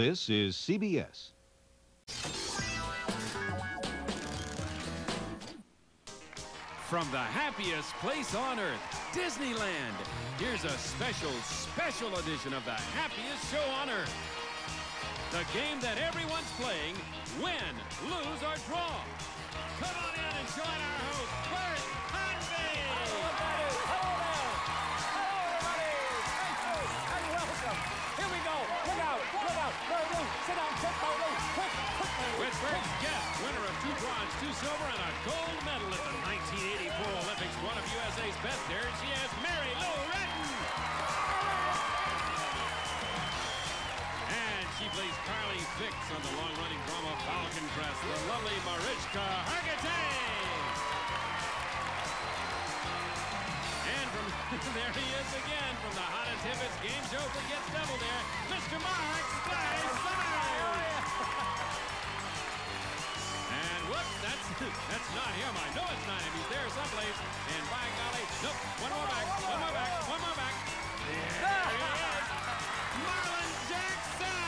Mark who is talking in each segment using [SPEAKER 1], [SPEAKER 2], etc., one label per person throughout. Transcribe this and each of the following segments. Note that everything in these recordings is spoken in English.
[SPEAKER 1] This is CBS.
[SPEAKER 2] From the happiest place on earth, Disneyland, here's a special edition of the happiest show on earth. The game that everyone's playing, win, lose, or draw. Come on in and join our host, Bert Convey.
[SPEAKER 3] Hello, everybody. Hello, everybody. Thank you, and welcome. Here we go. Look out. Lou, sit down. Quick.
[SPEAKER 2] With Bert's guest, winner of 2 bronze, 2 silver, and a gold medal at the 1984 Olympics, one of USA's best there, she is Mary Lou Retton. And she plays Carly Fix on the long-running drama Falcon Crest, the lovely Mariska Hargitay. And from there he is again, from the hottest, hippest game show that gets double there, Mr. Mark Splash Summers. And whoops, that's not him. I know it's not him. He's there someplace. And by golly, nope, one more back. There he is, Marlon Jackson.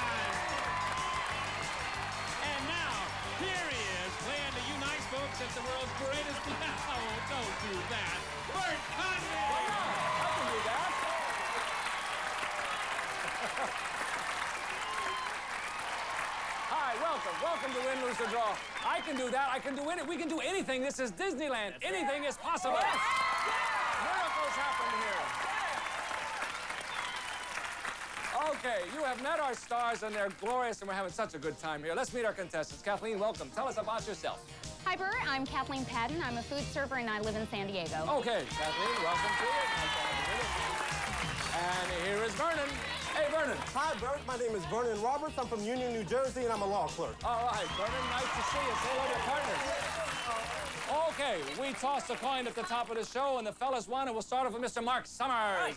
[SPEAKER 2] And now, here he is, playing to you nice folks as the world's greatest. Oh, don't do that. Bert Convey.
[SPEAKER 3] I can do that. Hi, welcome to Win, Lose, or Draw. I can do that. I can do it. We can do anything. This is Disneyland. Anything is possible. Yes. Miracles happen here. Okay, you have met our stars, and they're glorious, and we're having such a good time here. Let's meet our contestants. Kathleen, welcome. Tell us about yourself.
[SPEAKER 4] Hi, Bert. I'm Kathleen Patton. I'm a food server, and I live in San Diego.
[SPEAKER 3] Okay, Kathleen, welcome to it. And here is Vernon. Hey, Vernon.
[SPEAKER 5] Hi, Bert. My name is Vernon Roberts. I'm from Union, New Jersey, and I'm a law clerk.
[SPEAKER 3] All right, Vernon, nice to see you. Say hello to your partners. Okay, we tossed a coin at the top of the show, and the fellas won, and we'll start off with Mr. Mark Summers.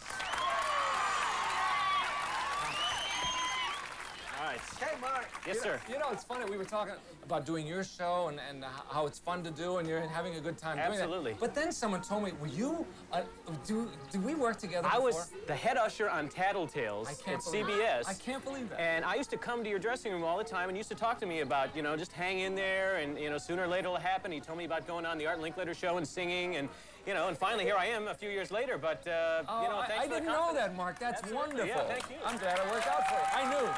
[SPEAKER 5] All right. Hey, Mark.
[SPEAKER 3] Yes, sir. You know, it's funny. We were talking about doing your show and how it's fun to do, and you're having a good time doing that.
[SPEAKER 6] Absolutely.
[SPEAKER 3] But then someone told me, were you, do we work together
[SPEAKER 6] I
[SPEAKER 3] before?
[SPEAKER 6] was the head usher on Tattletales at CBS.
[SPEAKER 3] I can't believe that.
[SPEAKER 6] And I used to come to your dressing room all the time and used to talk to me about, you know, just hang in there and, you know, sooner or later it'll happen. He told me about going on the Art Linklater show and singing and, you know, and finally here I am a few years later, but, you know, thanks
[SPEAKER 3] I
[SPEAKER 6] for the
[SPEAKER 3] didn't know that, Mark. That's wonderful.
[SPEAKER 6] Yeah, thank you.
[SPEAKER 3] I'm glad it worked out for you.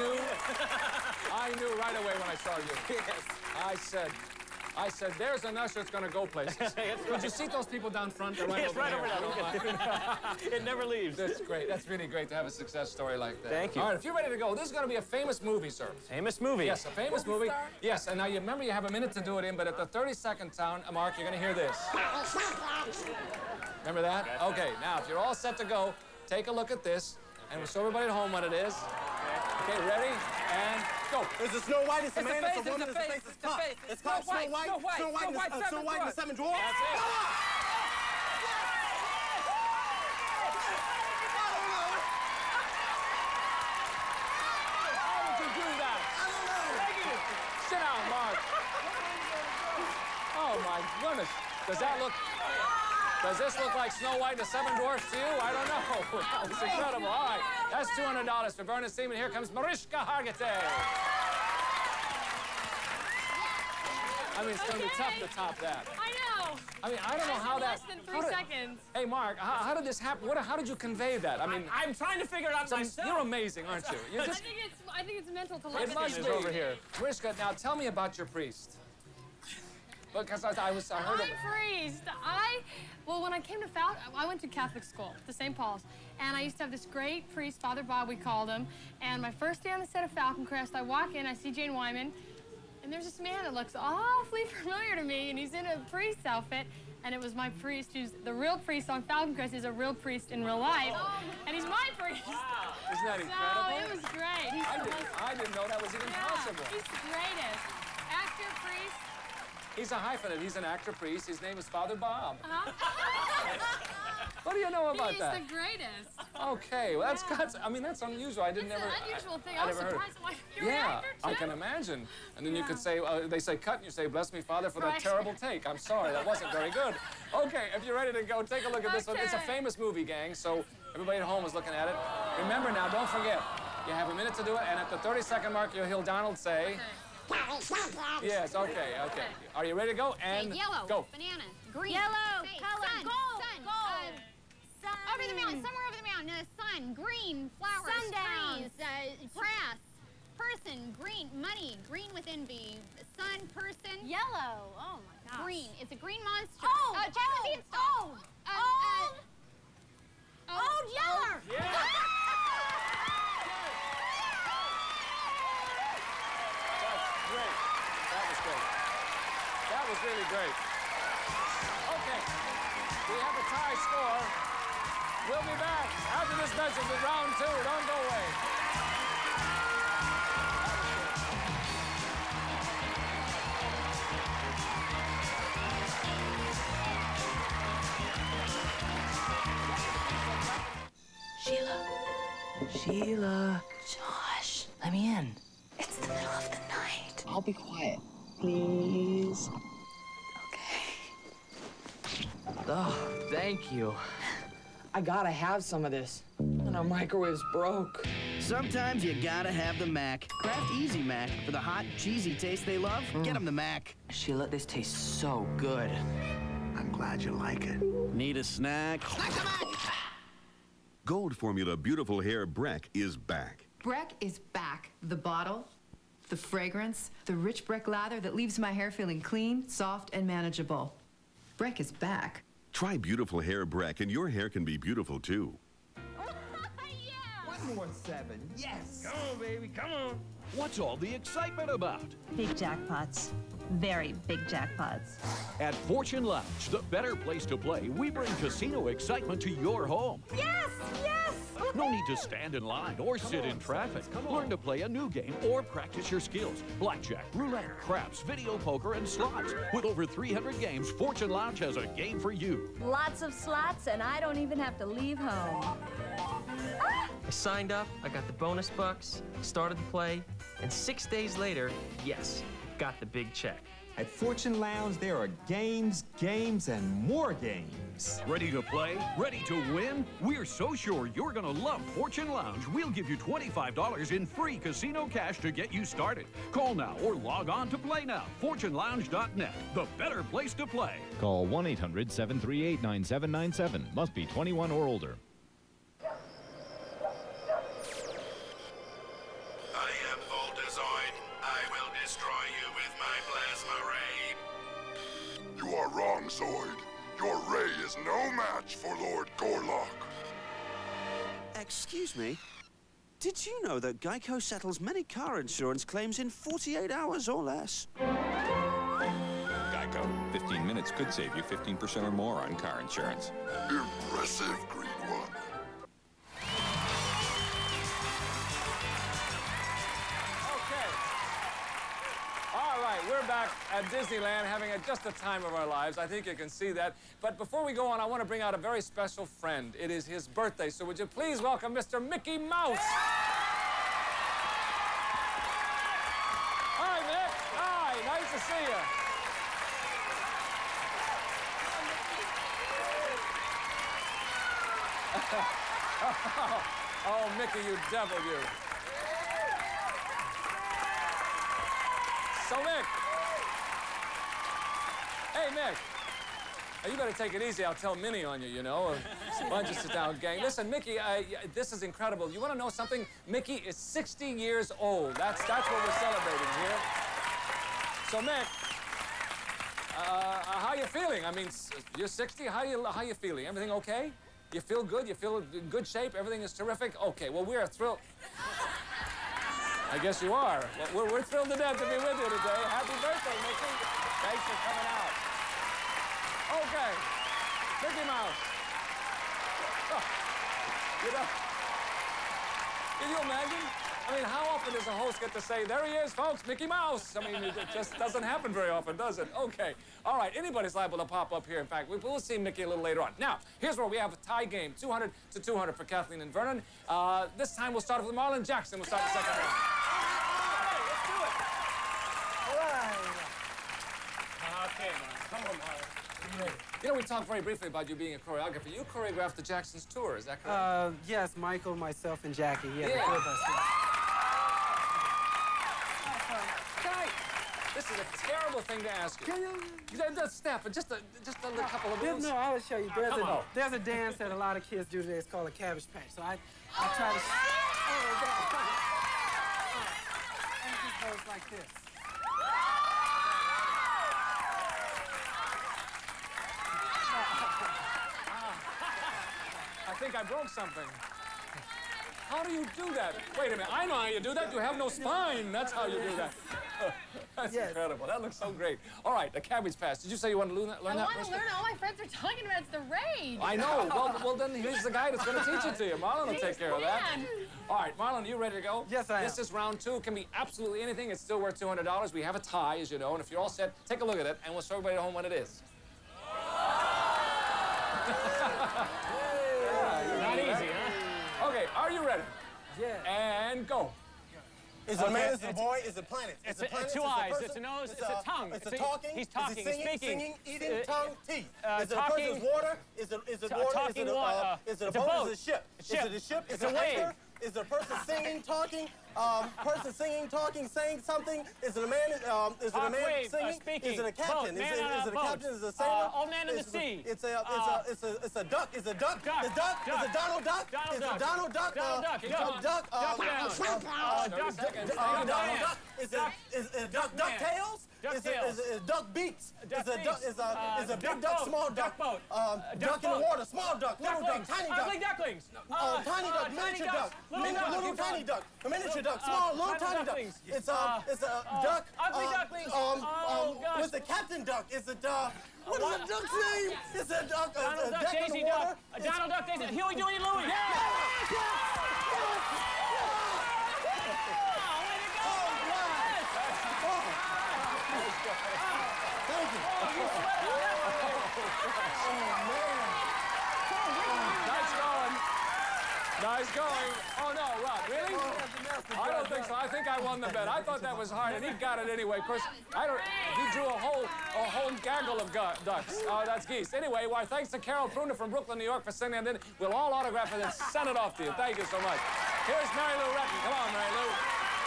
[SPEAKER 3] I knew right away when I saw you.
[SPEAKER 6] Yes.
[SPEAKER 3] I said, there's an usher that's going to go places. Could you see those people down front? They're right
[SPEAKER 6] It's
[SPEAKER 3] over
[SPEAKER 6] right
[SPEAKER 3] there.
[SPEAKER 6] over there. It never leaves.
[SPEAKER 3] That's great. That's really great to have a success story like that.
[SPEAKER 6] Thank you.
[SPEAKER 3] All right, if you're ready to go, this is going to be a famous movie, sir.
[SPEAKER 6] Famous movie?
[SPEAKER 3] Yes, a famous movie. Yes, and now you remember you have a minute to do it in, but at the 32nd sound, Mark, you're going to hear this. Remember that? Okay, now, if you're all set to go, take a look at this, and we'll show everybody at home what it is. Okay, ready? And go.
[SPEAKER 5] There's a Snow White, it's a man, it's a woman,
[SPEAKER 3] it's the face,
[SPEAKER 5] it's called Snow White and the Seven Dwarfs.
[SPEAKER 3] That's it. How did you do that?
[SPEAKER 5] I don't know.
[SPEAKER 3] Sit down, Mark. Oh, my goodness. Does this look like Snow White and the Seven Dwarfs to you? I don't know. That was incredible. All right, that's $200 for Vernon Seaman. Here comes Mariska Hargitay. I mean, it's going to be tough to top that.
[SPEAKER 7] I know.
[SPEAKER 3] I mean, I don't know how that...
[SPEAKER 7] Less than 3 seconds.
[SPEAKER 3] Hey, Mark, how did this happen? How did you convey that? I mean...
[SPEAKER 6] I'm trying to figure it out myself.
[SPEAKER 3] You're amazing, aren't you? You're just...
[SPEAKER 7] I think it's mental to look
[SPEAKER 3] It
[SPEAKER 7] at
[SPEAKER 3] must
[SPEAKER 7] these.
[SPEAKER 3] be. Over here. Mariska, now tell me about your priest. Because I heard of...
[SPEAKER 7] I'm priest. Well, when I came to Falcon, I went to Catholic school, to St. Paul's, and I used to have this great priest, Father Bob, we called him, and my first day on the set of Falcon Crest, I walk in, I see Jane Wyman, and there's this man that looks awfully familiar to me, and he's in a priest's outfit, and it was my priest, who's the real priest on Falcon Crest, is a real priest in real life, and he's my priest.
[SPEAKER 3] Wow. Isn't that incredible?
[SPEAKER 7] So it was great.
[SPEAKER 3] I didn't know that was even possible.
[SPEAKER 7] He's the greatest. Actor, priest.
[SPEAKER 3] He's a hyphenate. He's an actor priest. His name is Father Bob.
[SPEAKER 7] Uh-huh.
[SPEAKER 3] What do you know about that?
[SPEAKER 7] He's the greatest.
[SPEAKER 3] Okay, well, that's unusual. I didn't
[SPEAKER 7] It's
[SPEAKER 3] never...
[SPEAKER 7] an unusual thing.
[SPEAKER 3] I
[SPEAKER 7] I was
[SPEAKER 3] never heard
[SPEAKER 7] surprised. I'm like, you're
[SPEAKER 3] Yeah,
[SPEAKER 7] an actor, too?
[SPEAKER 3] I can imagine. And then you could say, they say cut, and you say, bless me, Father, for that
[SPEAKER 7] Right.
[SPEAKER 3] terrible take. I'm sorry, that wasn't very good. Okay, if you're ready to go, take a look at this one. It's a
[SPEAKER 7] Okay.
[SPEAKER 3] famous movie, gang, so everybody at home is looking at it. Remember now, don't forget, You have a minute to do it, and at the 30-second mark, you'll hear Donald say... Yes, okay. Are you ready to go? And
[SPEAKER 4] yellow,
[SPEAKER 3] go.
[SPEAKER 4] banana, green,
[SPEAKER 1] Yellow,
[SPEAKER 4] face,
[SPEAKER 1] color,
[SPEAKER 4] sun,
[SPEAKER 1] gold,
[SPEAKER 4] sun,
[SPEAKER 1] gold. Sun.
[SPEAKER 4] over the mountain, somewhere over the mountain, sun, green, flowers,
[SPEAKER 1] Sundown.
[SPEAKER 4] trees, grass, person, green, money, green with envy, sun, person,
[SPEAKER 1] Yellow. Oh my gosh.
[SPEAKER 4] green. It's a green monster.
[SPEAKER 1] Oh,
[SPEAKER 4] Jack the Beanstalk.
[SPEAKER 1] Old Yeller.
[SPEAKER 3] Great. That was great. That was really great. Okay. We have a tie score. We'll be back after this message with round 2. Don't go away.
[SPEAKER 8] Sheila. Josh, let me in. It's the middle of the night. I'll be quiet. Please. Okay. Oh, thank you. I gotta have some of this. And our microwave's broke.
[SPEAKER 9] Sometimes you gotta have the Mac. Kraft Easy Mac. For the hot, cheesy taste they love, get them the Mac.
[SPEAKER 8] Sheila, this tastes so good.
[SPEAKER 10] I'm glad you like it.
[SPEAKER 9] Need a snack?
[SPEAKER 10] Gold Formula Beautiful Hair Breck is back.
[SPEAKER 11] Breck is back. The bottle, the fragrance, the rich Breck lather that leaves my hair feeling clean, soft, and manageable. Breck is back.
[SPEAKER 10] Try Beautiful Hair Breck and your hair can be beautiful too.
[SPEAKER 12] One more 7. Yes.
[SPEAKER 13] Come on, baby, come on. What's all the excitement about?
[SPEAKER 14] Big jackpots. Very big jackpots.
[SPEAKER 13] At Fortune Lounge, the better place to play, we bring casino excitement to your home.
[SPEAKER 1] Yes, yes.
[SPEAKER 13] No need to stand in line or sit in traffic. Learn to play a new game or practice your skills. Blackjack, roulette, craps, video poker, and slots. With over 300 games, Fortune Lounge has a game for you.
[SPEAKER 14] Lots of slots, and I don't even have to leave home.
[SPEAKER 15] I signed up, I got the bonus bucks, started to play, and 6 days later, yes, got the big check.
[SPEAKER 12] At Fortune Lounge, there are games, and more games.
[SPEAKER 13] Ready to play? Ready to win? We're so sure you're gonna love Fortune Lounge. We'll give you $25 in free casino cash to get you started. Call now or log on to play now. FortuneLounge.net, the better place to play.
[SPEAKER 16] Call 1-800-738-9797. Must be 21 or older.
[SPEAKER 17] You are wrong, Zoid. Your ray is no match for Lord Gorlock.
[SPEAKER 18] Excuse me. Did you know that Geico settles many car insurance claims in 48 hours or less?
[SPEAKER 19] Geico. 15 minutes could save you 15% or more on car insurance.
[SPEAKER 17] Impressive, Green One.
[SPEAKER 3] All right, we're back at Disneyland having just the time of our lives. I think you can see that. But before we go on, I want to bring out a very special friend. It is his birthday, so would you please welcome Mr. Mickey Mouse? Hi, Mick. Hi, nice to see you. Oh, Mickey, you devil, you. So, Mick. Hey, Mick. You better take it easy. I'll tell Minnie on you, you know. Why don't you sit down, gang? Listen, Mickey, this is incredible. You want to know something? Mickey is 60 years old. That's what we're celebrating here. So, Mick, how you feeling? I mean, you're 60. How you feeling? Everything okay? You feel good? You feel in good shape? Everything is terrific? Okay, well, we're thrilled. I guess you are. Well, we're thrilled to death to be with you today. Happy birthday, Mickey. Thanks for coming out. Okay, Mickey Mouse. Oh, you know, can you imagine? I mean, how often does a host get to say, there he is, folks, Mickey Mouse? I mean, it just doesn't happen very often, does it? Okay. All right, anybody's liable to pop up here. In fact, we'll see Mickey a little later on. Now, here's where we have a tie game, 200 to 200 for Kathleen and Vernon. This time we'll start with Marlon Jackson. We'll start the second round. Let's do it. All right. Okay, man. Come on, Marlon. You know, we talked very briefly about you being a choreographer. You choreographed the Jacksons tour, is that correct?
[SPEAKER 5] Yes, Michael, myself, and Jackie. Yeah,
[SPEAKER 3] Yeah.
[SPEAKER 5] the four of us.
[SPEAKER 3] Guy, this is a terrible thing to ask you. Steph, just a couple of moves.
[SPEAKER 5] No, I will show you. There's a dance that a lot of kids do today. It's called a cabbage patch. So I try to. And it just goes like this.
[SPEAKER 3] I think I broke something. How do you do that? Wait a minute, I know how you do that. You have no spine. That's how you do that. That's incredible. That looks so great. All right, the cabbage patch. Did you say you want to learn that?
[SPEAKER 7] I want to learn. All my friends are talking about it's the rage.
[SPEAKER 3] I know. Well, then here's the guy that's going to teach it to you. Marlon will take care of that. All right, Marlon, are you ready to go?
[SPEAKER 5] Yes, I am.
[SPEAKER 3] This is round 2. It can be absolutely anything. It's still worth $200. We have a tie, as you know, and if you're all set, take a look at it, and we'll show everybody at home what it is.
[SPEAKER 6] Not easy, huh?
[SPEAKER 3] Okay, are you ready?
[SPEAKER 5] Yeah.
[SPEAKER 3] And go.
[SPEAKER 5] Is it a man, is it a boy, is it a planet?
[SPEAKER 6] It's
[SPEAKER 5] a planet,
[SPEAKER 6] two
[SPEAKER 5] it's
[SPEAKER 6] eyes,
[SPEAKER 5] person,
[SPEAKER 6] it's a nose, it's a tongue.
[SPEAKER 5] It's a talking.
[SPEAKER 6] He's talking,
[SPEAKER 5] is it singing,
[SPEAKER 6] he's speaking.
[SPEAKER 5] Singing, eating, tongue, teeth.
[SPEAKER 6] Talking,
[SPEAKER 5] Is it a person's water? Is it water?
[SPEAKER 6] Talking water.
[SPEAKER 5] Is it a
[SPEAKER 6] It's a
[SPEAKER 5] boat?
[SPEAKER 6] boat.
[SPEAKER 5] Is it a ship?
[SPEAKER 6] It's a ship.
[SPEAKER 5] Is it a ship?
[SPEAKER 6] It's
[SPEAKER 5] Is it
[SPEAKER 6] a
[SPEAKER 5] an
[SPEAKER 6] wave.
[SPEAKER 5] anchor? Is it a person singing, talking? Person singing, talking, saying something? Is it a man? Is it a man
[SPEAKER 6] wave,
[SPEAKER 5] singing?
[SPEAKER 6] speaking.
[SPEAKER 5] Is it a captain?
[SPEAKER 6] Boat, man
[SPEAKER 5] Is
[SPEAKER 6] on
[SPEAKER 5] it
[SPEAKER 6] a
[SPEAKER 5] a
[SPEAKER 6] boat.
[SPEAKER 5] captain? Is it a sailor?
[SPEAKER 6] Old man in the sea.
[SPEAKER 5] It's a duck. Is it duck?
[SPEAKER 6] Duck.
[SPEAKER 5] Is duck? Is it Donald Duck?
[SPEAKER 6] Donald
[SPEAKER 5] Is
[SPEAKER 6] Duck.
[SPEAKER 5] it Donald Duck?
[SPEAKER 6] Donald Duck.
[SPEAKER 5] Duck.
[SPEAKER 6] Duck down.
[SPEAKER 5] Donald Duck. Is it DuckTales? Is it duck beaks? Is a big duck, small duck?
[SPEAKER 6] Boat.
[SPEAKER 5] Duck in the water, small duck, little duck, tiny duck.
[SPEAKER 6] Ugly ducklings.
[SPEAKER 5] Tiny duck, miniature duck, little tiny duck, a miniature duck, small, little tiny duck. It's a duck.
[SPEAKER 6] Ugly ducklings.
[SPEAKER 5] With the captain duck. Is it what is the duck's name? Is it duck?
[SPEAKER 6] Donald Duck,
[SPEAKER 5] Duck in
[SPEAKER 6] Daisy
[SPEAKER 5] the water?
[SPEAKER 6] Duck. Donald Duck, Daisy. Huey, Dewey, and Louie.
[SPEAKER 5] Thank you.
[SPEAKER 3] Nice going. Nice going. Oh, no, Rob, really? I don't think so. I think I won the bet. I thought that was hard, and he got it anyway. Of course, he drew a whole gaggle of ducks. Oh, that's geese. Anyway, well, thanks to Carol Pruner from Brooklyn, New York, for sending that in. We'll all autograph it and send it off to you. Thank you so much. Here's Mary Lou Retton. Come on, Mary Lou.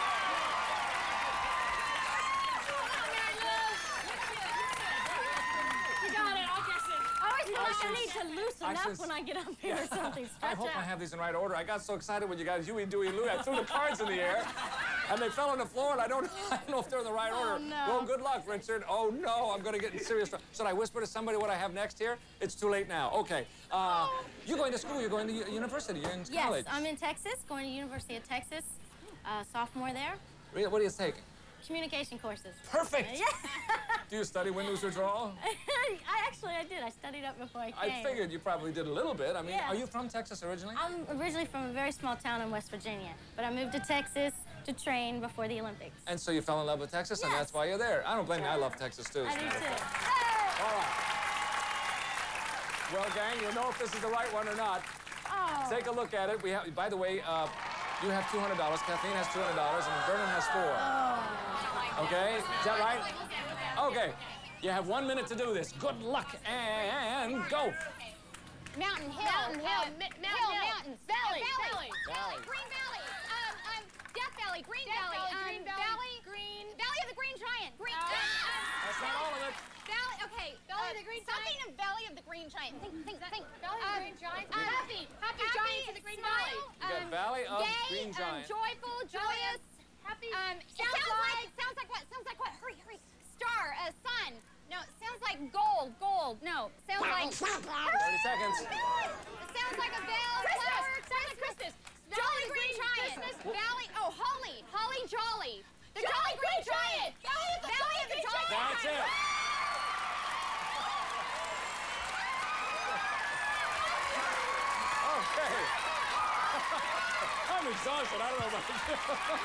[SPEAKER 1] I need to loosen up when I get up here or something.
[SPEAKER 3] I hope I have these in right order. I got so excited when you got Huey, Dewey, and Louie. I threw the cards in the air, and they fell on the floor, and I don't know if they're in the right order.
[SPEAKER 1] No.
[SPEAKER 3] Well, good luck, Richard. Oh, no, I'm going to get in serious trouble. Should I whisper to somebody what I have next here? It's too late now. Okay. You're going to school. You're going to university. You're in college.
[SPEAKER 1] Yes, I'm in Texas, going to University of Texas, sophomore there.
[SPEAKER 3] Really? What are you taking?
[SPEAKER 1] Communication courses.
[SPEAKER 3] Perfect.
[SPEAKER 1] Yeah.
[SPEAKER 3] Do you study Windows or Draw?
[SPEAKER 1] I did. I studied up before I came.
[SPEAKER 3] I figured you probably did a little bit. I mean,
[SPEAKER 1] Yeah.
[SPEAKER 3] Are you from Texas originally?
[SPEAKER 1] I'm originally from a very small town in West Virginia, but I moved to Texas to train before the Olympics.
[SPEAKER 3] And so you fell in love with Texas, and
[SPEAKER 1] Yes.
[SPEAKER 3] that's why you're there. I don't blame you. I love Texas, too.
[SPEAKER 1] I do, too.
[SPEAKER 3] All right. Well, gang, you'll know if this is the right one or not.
[SPEAKER 1] Oh.
[SPEAKER 3] Take a look at it. We have, by the way, you have $200. Kathleen has $200, and Vernon has $4.
[SPEAKER 1] Oh.
[SPEAKER 3] Okay? Is that right? Okay. You have 1 minute to do this. Good luck, and go.
[SPEAKER 4] Mountain, hill,
[SPEAKER 1] Mountains. Valley.
[SPEAKER 4] Green Valley, Death Valley, Green Valley, Valley of the Green Giant,
[SPEAKER 3] That's not all of it.
[SPEAKER 4] Valley, okay, Valley of the Green Giant. Something of Valley of the Green Giant. Think.
[SPEAKER 7] Valley of the Green Giant.
[SPEAKER 4] Happy Giants of the Green Valley.
[SPEAKER 3] You got Valley of
[SPEAKER 4] Gay,
[SPEAKER 3] Green Giant.
[SPEAKER 4] joyful, joyous.
[SPEAKER 7] Happy.
[SPEAKER 4] Sounds like what? Sounds like what? Hurry. Star, sun. No, sounds like gold. No, sounds like
[SPEAKER 3] 30 seconds.
[SPEAKER 4] Sounds like a bell. Christmas. Jolly Green Giant. Valley. Oh, Holly Jolly. The Jolly Green Giant. Valley of the Jolly.
[SPEAKER 3] That's it. Okay. I'm exhausted. I don't know about you.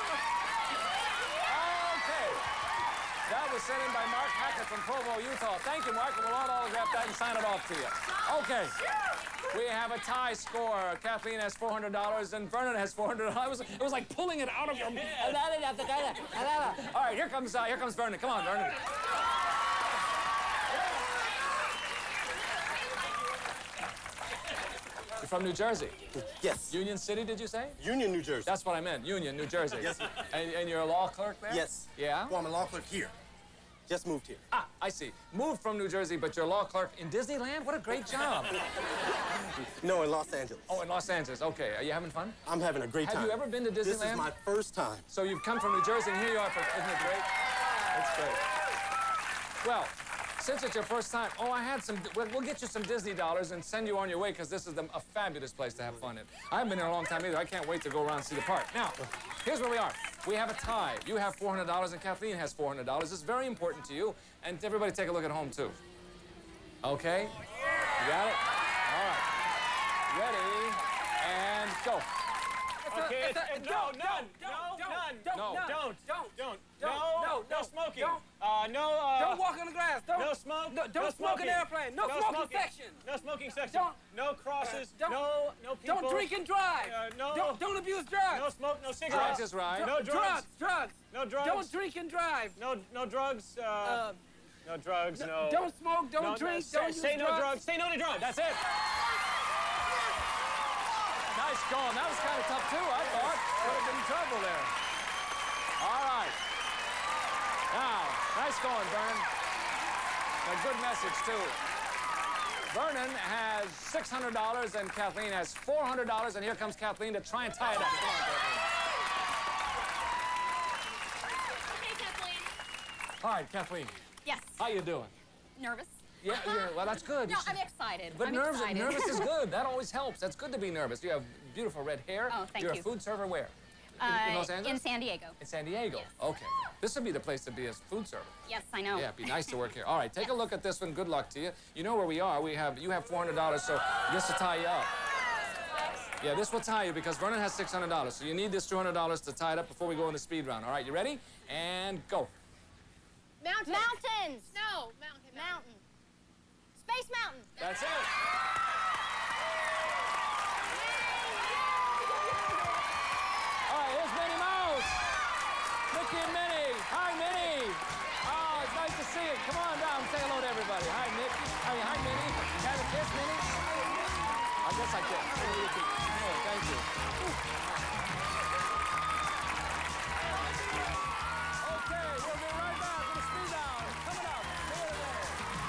[SPEAKER 3] Okay. That was sent in by Mark Hackett from Provo, Utah. Thank you, Mark, and we'll all autograph that and sign it off to you. Okay. We have a tie score. Kathleen has $400 and Vernon has $400. It was like pulling it out of your... All right, here comes Vernon. Come on, Vernon. You're from New Jersey?
[SPEAKER 5] Yes.
[SPEAKER 3] Union City, did you say?
[SPEAKER 5] Union, New Jersey.
[SPEAKER 3] That's what I meant, Union, New Jersey.
[SPEAKER 5] Yes.
[SPEAKER 3] And you're a law clerk there?
[SPEAKER 5] Yes.
[SPEAKER 3] Yeah?
[SPEAKER 5] Well, I'm a law clerk here. Just moved here.
[SPEAKER 3] Ah, I see. Moved from New Jersey, but you're a law clerk in Disneyland? What a great job.
[SPEAKER 5] No, in Los Angeles.
[SPEAKER 3] Oh, in Los Angeles. Okay. Are you having fun?
[SPEAKER 5] I'm having a great time.
[SPEAKER 3] Have you ever been to Disneyland?
[SPEAKER 5] This is my first time.
[SPEAKER 3] So you've come from New Jersey, and here you are. Isn't it great? It's great. Well, since it's your first time, I had some, we'll get you some Disney dollars and send you on your way, because this is a fabulous place to have fun in. I haven't been here a long time either. I can't wait to go around and see the park. Now, here's where we are. We have a tie. You have $400 and Kathleen has $400. It's very important to you. And everybody take a look at home, too. Okay? You got it? All right. Ready, and go.
[SPEAKER 6] Okay, no smoking.
[SPEAKER 20] Don't walk on the grass.
[SPEAKER 6] No smoke.
[SPEAKER 20] Don't smoke in the airplane. No smoking section.
[SPEAKER 6] No smoking section. No crosses. No people.
[SPEAKER 20] Don't drink and drive. Don't abuse drugs.
[SPEAKER 6] No smoke. No cigarettes.
[SPEAKER 3] Drugs is right.
[SPEAKER 6] No drugs.
[SPEAKER 20] Drugs.
[SPEAKER 6] No drugs.
[SPEAKER 20] Don't drink and drive.
[SPEAKER 6] No drugs. No drugs. No.
[SPEAKER 20] Don't smoke. Don't drink. Don't use
[SPEAKER 6] Say no drugs. Say no to drugs.
[SPEAKER 3] That's it. Nice going. That was kind of tough, too, I thought. Would have been in trouble there. All right. Now, nice going, Vernon. A good message, too. Vernon has $600 and Kathleen has $400, and here comes Kathleen to try and tie it up. Come on, Kathleen.
[SPEAKER 4] Hey, Kathleen.
[SPEAKER 3] All right, Kathleen.
[SPEAKER 4] Yes.
[SPEAKER 3] How you doing?
[SPEAKER 4] Nervous?
[SPEAKER 3] Yeah, well, that's good.
[SPEAKER 4] No, I'm excited.
[SPEAKER 3] But nervous is
[SPEAKER 4] good.
[SPEAKER 3] good. That always helps. That's good to be nervous. You have beautiful red hair.
[SPEAKER 4] Oh, thank
[SPEAKER 3] You're
[SPEAKER 4] you.
[SPEAKER 3] a food server where? In Los Angeles?
[SPEAKER 4] In San Diego.
[SPEAKER 3] In San Diego?
[SPEAKER 4] Yes.
[SPEAKER 3] Okay. This would be the place to be a food server.
[SPEAKER 4] Yes, I know.
[SPEAKER 3] Yeah, it'd be nice to work here. All right, take a look at this one. Good luck to you. You know where we are. You have $400, so this will tie you up. Yeah, this will tie you because Vernon has $600, so you need this $200 to tie it up before we go in the speed round. All right, you ready? And go.
[SPEAKER 1] Mountains.
[SPEAKER 4] No, mountain.
[SPEAKER 1] Mountain. Space Mountain.
[SPEAKER 3] That's it. All right, here's Minnie Mouse. Mickey and Minnie. Hi, Minnie. Oh, it's nice to see you. Come on down and say hello to everybody. Hi, Mickey. Hi, Minnie. Can I kiss, Minnie? I guess I can. Oh, thank you. Okay, we'll be right back with the speed round. Coming up. See you there.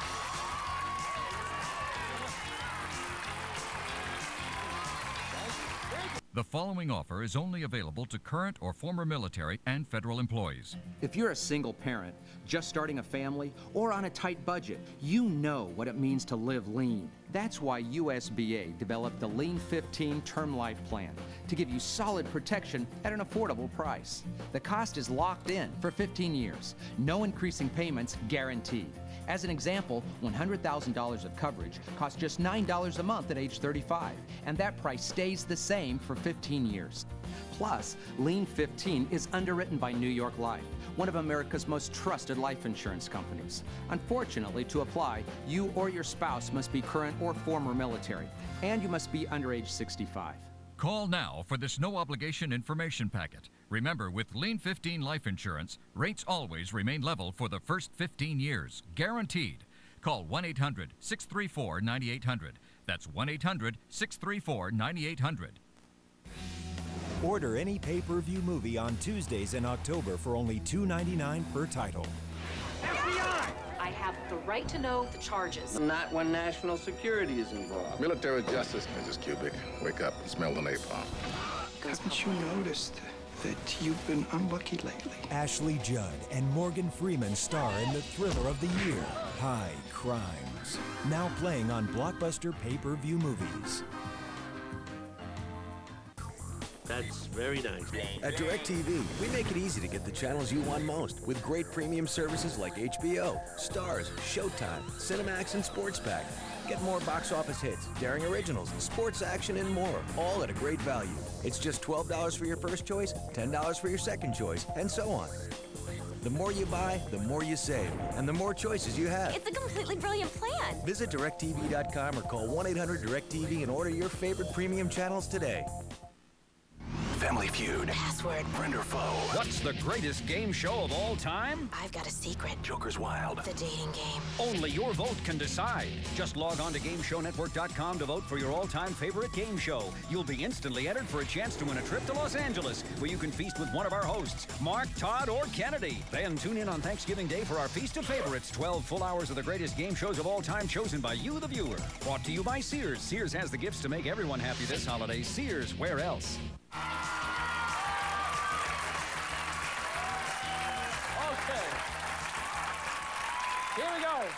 [SPEAKER 13] The following offer is only available to current or former military and federal employees.
[SPEAKER 21] If you're a single parent, just starting a family, or on a tight budget, you know what it means to live lean. That's why USBA developed the Lean 15 Term Life Plan to give you solid protection at an affordable price. The cost is locked in for 15 years. No increasing payments guaranteed. As an example, $100,000 of coverage costs just $9 a month at age 35, and that price stays the same for 15 years. Plus, Lean 15 is underwritten by New York Life, one of America's most trusted life insurance companies. Unfortunately, to apply, you or your spouse must be current or former military, and you must be under age 65.
[SPEAKER 13] Call now for this no-obligation information packet. Remember, with Lean 15 life insurance, rates always remain level for the first 15 years, guaranteed. Call 1-800-634-9800. That's 1-800-634-9800.
[SPEAKER 12] Order any pay-per-view movie on Tuesdays in October for only $2.99 per title.
[SPEAKER 22] FBI! I have the right to know the charges.
[SPEAKER 23] Not when national security is involved.
[SPEAKER 17] Military justice, Mrs. Kubik. Wake up and smell the napalm.
[SPEAKER 24] Haven't you noticed that you've been unlucky lately?
[SPEAKER 12] Ashley Judd and Morgan Freeman star in the thriller of the year, High Crimes. Now playing on Blockbuster pay-per-view movies.
[SPEAKER 25] That's very nice. At DirecTV, we make it easy to get the channels you want most with great premium services like HBO, Starz, Showtime, Cinemax, and Sports Pack. Get more box office hits, daring originals, sports action, and more, all at a great value. It's just $12 for your first choice, $10 for your second choice, and so on. The more you buy, the more you save, and the more choices you have.
[SPEAKER 22] It's a completely brilliant plan.
[SPEAKER 25] Visit DirecTV.com or call 1-800-DirecTV and order your favorite premium channels today.
[SPEAKER 2] Family Feud.
[SPEAKER 8] Password.
[SPEAKER 2] Friend or foe.
[SPEAKER 13] What's the greatest game show of all time?
[SPEAKER 8] I've got a secret.
[SPEAKER 2] Joker's Wild.
[SPEAKER 8] The dating game.
[SPEAKER 13] Only your vote can decide. Just log on to GameShowNetwork.com to vote for your all-time favorite game show. You'll be instantly entered for a chance to win a trip to Los Angeles, where you can feast with one of our hosts, Mark, Todd, or Kennedy. Then tune in on Thanksgiving Day for our Feast of Favorites, 12 full hours of the greatest game shows of all time chosen by you, the viewer. Brought to you by Sears. Sears has the gifts to make everyone happy this holiday. Sears, where else?
[SPEAKER 3] Okay. Here we go.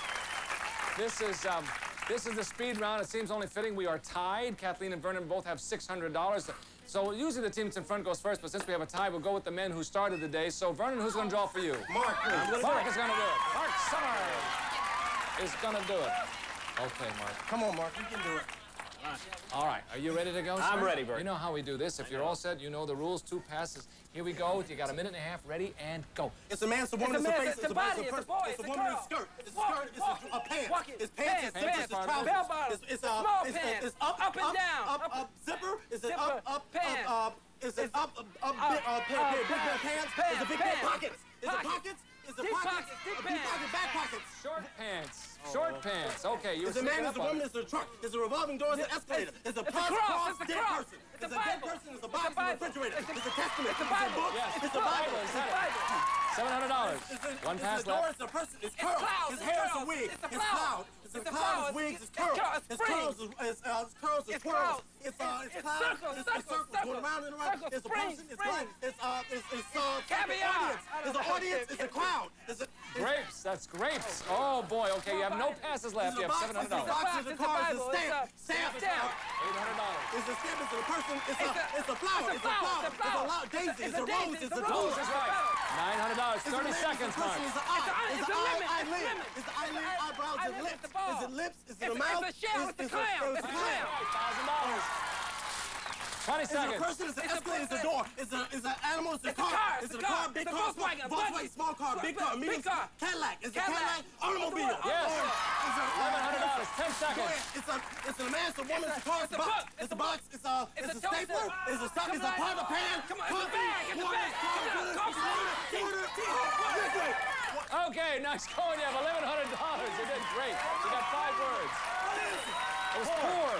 [SPEAKER 3] This is the speed round. It seems only fitting we are tied. Kathleen and Vernon both have $600. So usually the team that's in front goes first, but since we have a tie, we'll go with the men who started the day. So Vernon, who's going to draw for you?
[SPEAKER 5] Mark, please.
[SPEAKER 3] Mark is going to do it. Mark Summers is going to do it. Okay, Mark.
[SPEAKER 5] Come on, Mark. You can do it.
[SPEAKER 3] All right. Are you ready to go, sir?
[SPEAKER 6] I'm ready, Bert.
[SPEAKER 3] You know how we do this. If you're all set, you know the rules. 2 passes. Here we go. You got a minute and a half. Ready, and go.
[SPEAKER 5] It's a man, it's a woman, it's a face,
[SPEAKER 20] it's a body, it's a boy,
[SPEAKER 5] it's a woman in a skirt. It's a skirt, it's a pants. It's pants, it's zippers, it's trousers.
[SPEAKER 20] Bell bottoms,
[SPEAKER 5] It's
[SPEAKER 20] small pants,
[SPEAKER 5] it's up
[SPEAKER 20] and down.
[SPEAKER 5] Up, zipper. It's an
[SPEAKER 20] Zipper,
[SPEAKER 5] up,
[SPEAKER 20] pants.
[SPEAKER 5] It's an big pair of pants. It's a big pair of pockets. It's a pockets. It's a pockets.
[SPEAKER 20] Deep
[SPEAKER 5] Deep pocket, back pockets.
[SPEAKER 3] Short pants. Short pants. Okay, you were
[SPEAKER 5] It's a man, it's a woman, it's a truck, it's a revolving door, it's an escalator. It's a cross, dead person. It's a dead person, it's a box, it's a refrigerator. It's a testament, it's a book, it's a Bible.
[SPEAKER 3] Is that it? $700. One pass left.
[SPEAKER 5] It's a person, it's curls. His hair is a wig. It's cloud. It's a cloud, it's wigs, it's curls. It's curls, it's twirls. It's clouds, it's circles, going around and around. It's a person, it's
[SPEAKER 20] caviar.
[SPEAKER 5] It's an audience, it's a crowd.
[SPEAKER 3] Grapes, that's grapes. Oh boy, okay, you have no passes left. You have $700.
[SPEAKER 5] It's a box, it's a car, it's a stamp. Stamp.
[SPEAKER 3] $800.
[SPEAKER 5] It's a stamp, it's a person, it's a flower, it's a flower, it's a daisy, it's a rose, it's a
[SPEAKER 3] Rose is right. $900. 30 seconds, Mark.
[SPEAKER 5] It's an eye, it's an eyelid, it's an eyelid, eyebrows, it's lips. Is it lips? Is it a mouth?
[SPEAKER 20] It's a shell, it's a clam. It's a clam.
[SPEAKER 3] $1,000. 20 seconds.
[SPEAKER 5] It's a person, it's an escalator, it's a door. It's an animal, it's a car. It's a car, big car, Volkswagen, small car, big car, medium car. Cadillac, it's a Cadillac, automobile.
[SPEAKER 3] Yes. $1,100. 10 seconds.
[SPEAKER 5] It's a man, it's a woman, it's a car, it's a box. It's a box, it's a stapler, it's a sock, it's a pot, a pan.
[SPEAKER 20] Come on, it's a bag, it's a bag.
[SPEAKER 3] Okay, nice going. You have $1,100. You did great. You got 5 words. It was poor.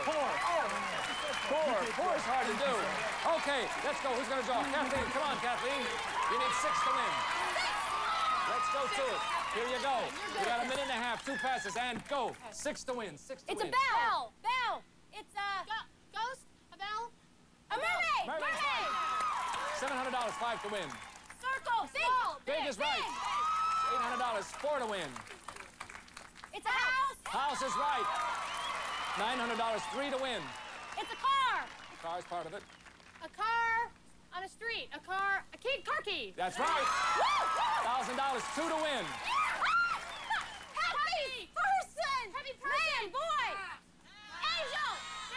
[SPEAKER 3] Poor is hard to do. Okay, let's go. Who's going to draw? Kathleen, come on, Kathleen. You need 6 to win. Let's go to it. Here you go. You got a minute and a half, 2 passes, and go. 6 to win. 6 to win.
[SPEAKER 1] It's a bell. Bell. It's a
[SPEAKER 4] Ghost. A bell.
[SPEAKER 1] A mermaid.
[SPEAKER 3] Mermaid. $700. 5 to win.
[SPEAKER 1] Circle.
[SPEAKER 3] Big is right. $800. 4 to win.
[SPEAKER 1] It's a house.
[SPEAKER 3] House is right. $900. 3 to win.
[SPEAKER 1] It's a car.
[SPEAKER 3] Car is part of it.
[SPEAKER 7] A car on a street. Car key.
[SPEAKER 3] That's right. $1,000. 2 to win.
[SPEAKER 1] Happy person. Happy person. Man, boy. Angel.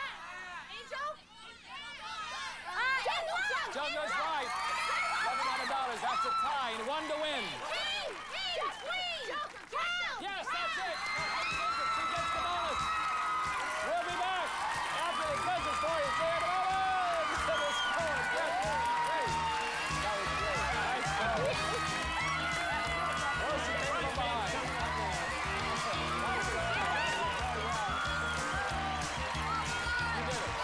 [SPEAKER 3] Jungle is right. $1,100. That's a tie. And 1 to win.
[SPEAKER 1] Queen.
[SPEAKER 3] Yes, that's it. She gets the bonus. We'll be back after the presents for you. Stay at the moment. To the score. Yes, great. That was great. Nice job. Wilson came from behind. You did it.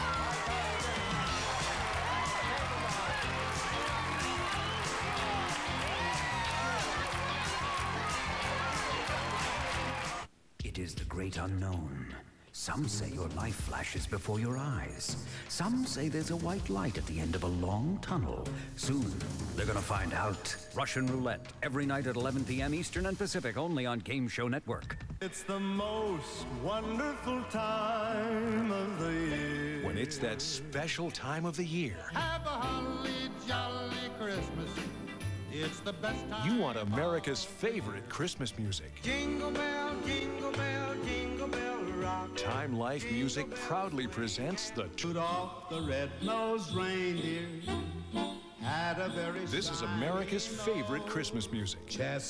[SPEAKER 9] It is the great unknown. Some say your life flashes before your eyes. Some say there's a white light at the end of a long tunnel. Soon, they're gonna find out.
[SPEAKER 13] Russian Roulette, every night at 11 p.m. Eastern and Pacific, only on Game Show Network.
[SPEAKER 10] It's the most wonderful time of the year.
[SPEAKER 11] When it's that special time of the year.
[SPEAKER 10] Have a holly jolly Christmas. It's the best time.
[SPEAKER 11] You want America's favorite Christmas music.
[SPEAKER 10] Jingle bell, jingle bell, jingle bell rock.
[SPEAKER 11] Time Life Music proudly presents the
[SPEAKER 10] Rudolph the red-nosed reindeer had a very
[SPEAKER 11] This is America's favorite Christmas music.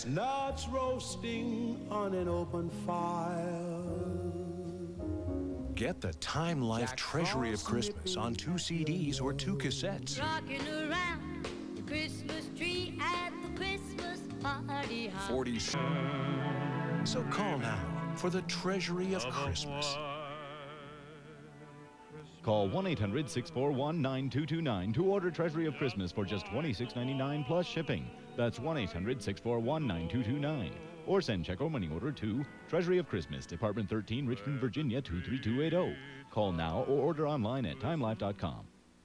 [SPEAKER 10] Chestnuts roasting on an open fire.
[SPEAKER 11] Get the Time Life Treasury of Christmas on 2 CDs or 2 cassettes.
[SPEAKER 2] Rocking around the Christmas tree at the Christmas party house.
[SPEAKER 11] 40. So call now for the Treasury of Christmas.
[SPEAKER 8] Call 1-800-641-9229 to order Treasury of Christmas for just $26.99 plus shipping. That's 1-800-641-9229. Or send check or money order to Treasury of Christmas, Department 13, Richmond, Virginia 23280. Call now or order online at timelife.com.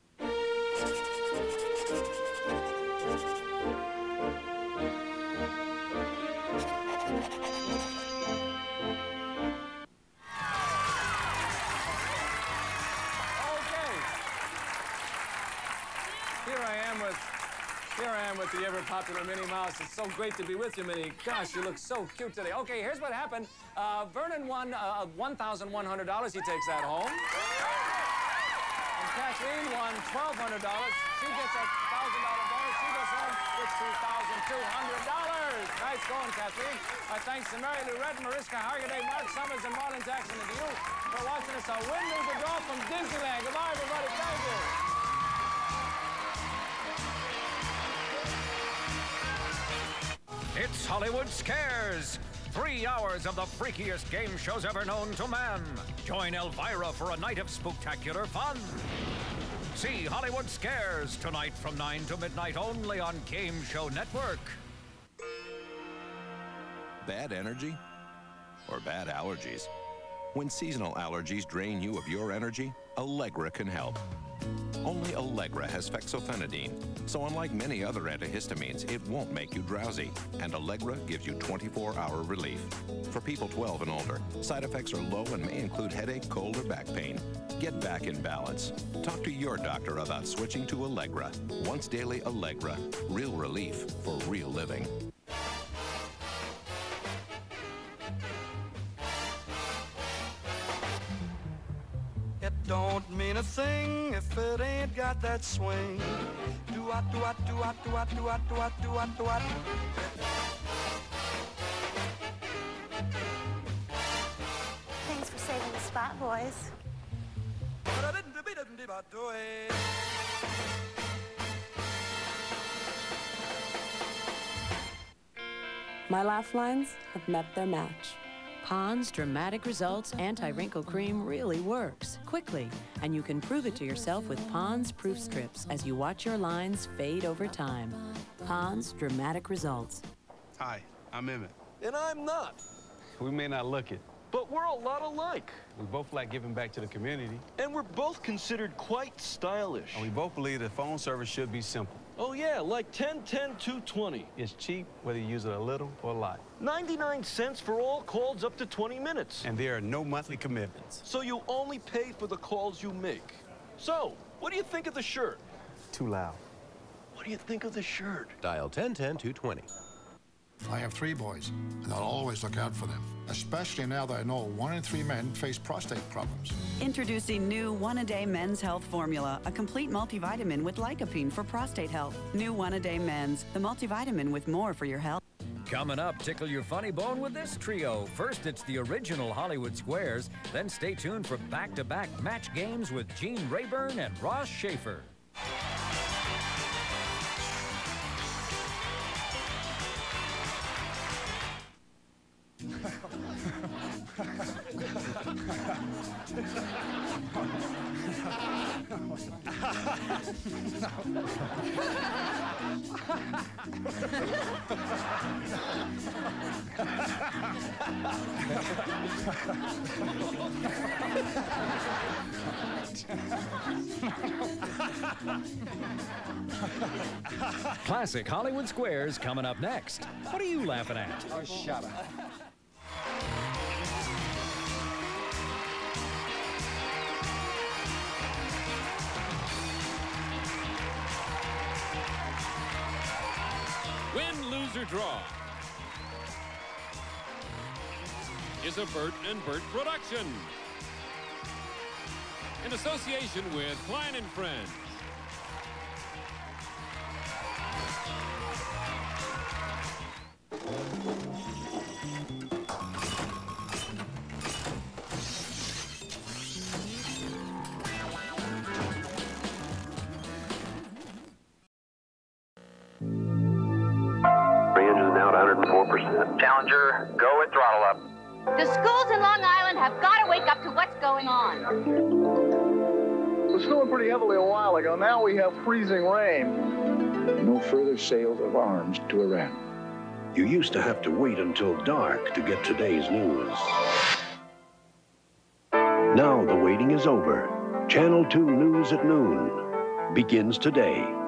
[SPEAKER 3] Here I am with the ever-popular Minnie Mouse. It's so great to be with you, Minnie. Gosh, you look so cute today. Okay, here's what happened. Vernon won $1,100. He takes that home. And Kathleen won $1,200. She gets a $1,000 bonus. She goes home with $2,200. Nice going, Kathleen. Thanks to Mary Lou Red, Mariska Hargitay, Mark Summers, and Marlon Jackson, and to you for watching us on Win, Lose, or Draw from Disneyland. Goodbye, everybody. Thank you.
[SPEAKER 14] It's Hollywood Scares! 3 hours of the freakiest game shows ever known to man. Join Elvira for a night of spooktacular fun. See Hollywood Scares tonight from 9 to midnight only on Game Show Network.
[SPEAKER 19] Bad energy or bad allergies? When seasonal allergies drain you of your energy, Allegra can help. Only Allegra has fexofenadine, so unlike many other antihistamines, it won't make you drowsy. And Allegra gives you 24-hour relief. For people 12 and older, side effects are low and may include headache, cold, or back pain. Get back in balance. Talk to your doctor about switching to Allegra. Once daily Allegra. Real relief for real living.
[SPEAKER 10] It don't mean a thing if it ain't got that swing. Do-what, do-what, do-what, do-what, do-what, do-what, do-what, do-what.
[SPEAKER 1] Thanks for saving the spot, boys.
[SPEAKER 15] My laugh lines have met their match.
[SPEAKER 16] Pond's Dramatic Results Anti-Wrinkle Cream really works quickly, and you can prove it to yourself with Pond's Proof Strips as you watch your lines fade over time. Pond's Dramatic Results.
[SPEAKER 26] Hi, I'm Emmett.
[SPEAKER 27] And I'm not.
[SPEAKER 26] We may not look it,
[SPEAKER 27] But we're a lot alike.
[SPEAKER 26] we both like giving back to the community.
[SPEAKER 27] And we're both considered quite stylish.
[SPEAKER 26] And we both believe that phone service should be simple.
[SPEAKER 27] Oh yeah, like 10-10-220.
[SPEAKER 26] It's cheap, whether you use it a little or a lot.
[SPEAKER 27] 99 cents for all calls up to 20 minutes.
[SPEAKER 26] And there are no monthly commitments.
[SPEAKER 27] So you only pay for the calls you make. So, what do you think of the shirt?
[SPEAKER 26] Too loud.
[SPEAKER 27] What do you think of the shirt?
[SPEAKER 25] Dial 10-10-220.
[SPEAKER 28] I have 3 boys, and I'll always look out for them, especially now that I know 1 in 3 men face prostate problems.
[SPEAKER 29] Introducing new One-A-Day Men's Health Formula, a complete multivitamin with lycopene for prostate health. New One-A-Day Men's, the multivitamin with more for your health.
[SPEAKER 30] Coming up, tickle your funny bone with this trio. First, it's the original Hollywood Squares. Then stay tuned for back-to-back match games with Gene Rayburn and Ross Schaefer. Classic Hollywood Squares coming up next. What are you laughing at?
[SPEAKER 31] Oh, shut up.
[SPEAKER 32] Win, Lose, or Draw is a Bert and Bert production in association with Klein and Friends.
[SPEAKER 4] 104%. Challenger, go at throttle up.
[SPEAKER 5] The schools in Long Island have got to wake up to what's going on.
[SPEAKER 6] It was snowing pretty heavily a while ago. Now we have freezing rain.
[SPEAKER 12] No further sales of arms to Iran.
[SPEAKER 17] You used to have to wait until dark to get today's news. Now the waiting is over. Channel 2 News at noon begins today.